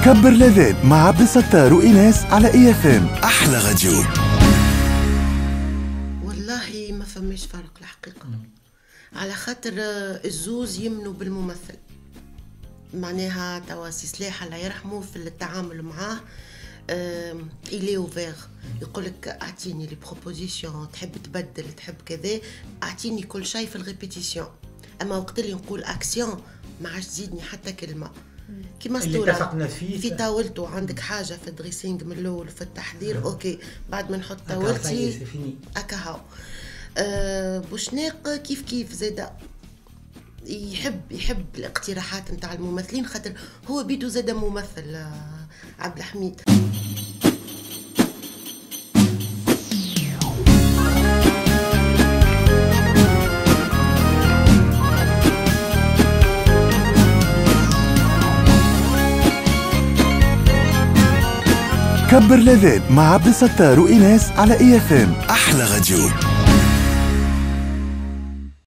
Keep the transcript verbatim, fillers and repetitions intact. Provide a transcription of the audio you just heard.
كبر لذات مع عبد الستار وإيناس على إي اف ام أحلى راديو. والله ما فماش فرق الحقيقة، على خاطر الزوز يمنوا بالممثل. معناها توا سي سلاح الله يرحمه في التعامل معاه إلي أوفير، يقولك أعطيني لي بروبوزيسيون، تحب تبدل تحب كذا، أعطيني كل شيء في الريبيتيسيون. أما وقت اللي نقول أكسيون ما عادش تزيدني حتى كلمة. كيما ستورة في تاولته عندك حاجة في الدريسينج من الأول في التحضير أه. أوكي بعد ما نحط تاولتي أكاهاو أه. بوشناق كيف كيف زادا يحب يحب الاقتراحات نتاع الممثلين، خاطر هو بيدو زادا ممثل أه عبد الحميد. كبر لذات مع عبد الستار وإيناس على إي اف ام أحلى راديو.